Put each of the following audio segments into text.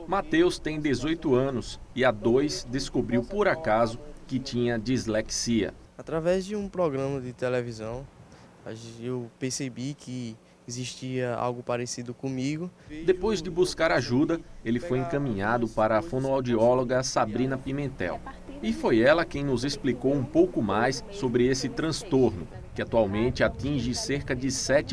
Matheus tem 18 anos e há 2 descobriu por acaso que tinha dislexia. Através de um programa de televisão, eu percebi que existia algo parecido comigo. Depois de buscar ajuda, ele foi encaminhado para a fonoaudióloga Sabrina Pimentel. E foi ela quem nos explicou um pouco mais sobre esse transtorno, que atualmente atinge cerca de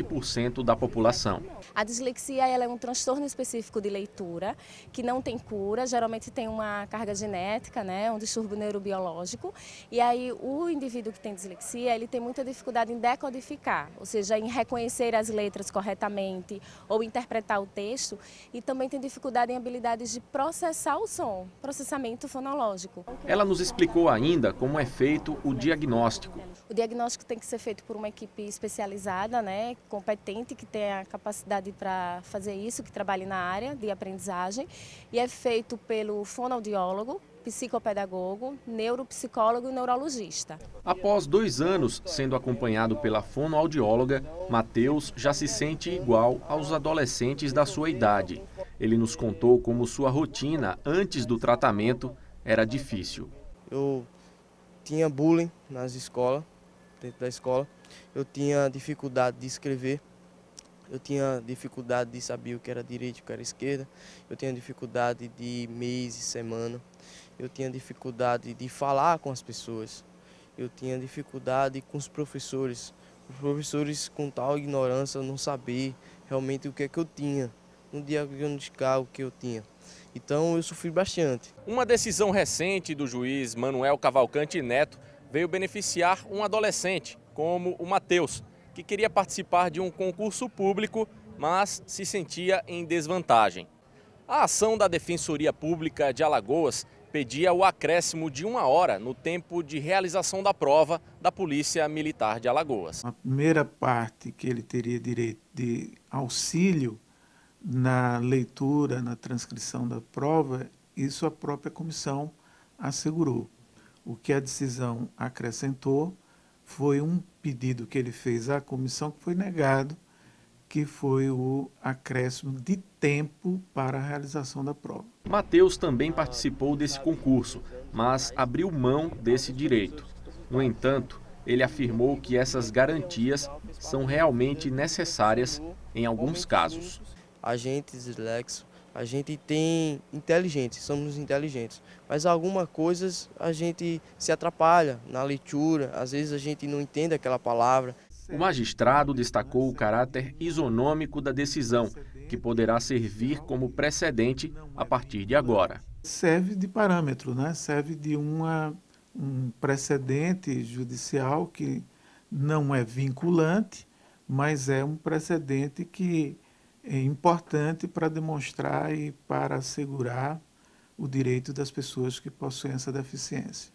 7% da população. A dislexia ela é um transtorno específico de leitura que não tem cura, geralmente tem uma carga genética, né, um distúrbio neurobiológico. E aí o indivíduo que tem dislexia, ele tem muita dificuldade em decodificar, ou seja, em reconhecer as letras corretamente ou interpretar o texto, e também tem dificuldade em habilidades de processar o som, processamento fonológico. Ela nos explicou ainda como é feito o diagnóstico. O diagnóstico tem que ser feito por uma equipe especializada, né, competente, que tenha a capacidade para fazer isso, que trabalhe na área de aprendizagem, e é feito pelo fonoaudiólogo, psicopedagogo, neuropsicólogo e neurologista. Após 2 anos sendo acompanhado pela fonoaudióloga, Matheus já se sente igual aos adolescentes da sua idade. Ele nos contou como sua rotina antes do tratamento era difícil. Eu tinha bullying nas escolas, dentro da escola. Eu tinha dificuldade de escrever. Eu tinha dificuldade de saber o que era direita e o que era esquerda. Eu tinha dificuldade de mês e semana. Eu tinha dificuldade de falar com as pessoas. Eu tinha dificuldade com os professores. Os professores com tal ignorância, não saber realmente o que é que eu tinha, não diagnosticar o que eu tinha. Então eu sofri bastante. Uma decisão recente do juiz Manuel Cavalcante Neto veio beneficiar um adolescente, como o Matheus, que queria participar de um concurso público, mas se sentia em desvantagem. A ação da Defensoria Pública de Alagoas pedia o acréscimo de 1 hora no tempo de realização da prova da Polícia Militar de Alagoas. A primeira parte que ele teria direito de auxílio na leitura, na transcrição da prova, isso a própria comissão assegurou. O que a decisão acrescentou foi um pedido que ele fez à comissão que foi negado, que foi o acréscimo de tempo para a realização da prova. Matheus também participou desse concurso, mas abriu mão desse direito. No entanto, ele afirmou que essas garantias são realmente necessárias em alguns casos. A gente dislexo, a gente tem inteligente, somos inteligentes, mas algumas coisas a gente se atrapalha na leitura, às vezes a gente não entende aquela palavra. O magistrado destacou o caráter isonômico da decisão, que poderá servir como precedente a partir de agora. Serve de parâmetro, né? Serve de um precedente judicial que não é vinculante, mas é um precedente que é importante para demonstrar e para assegurar o direito das pessoas que possuem essa deficiência.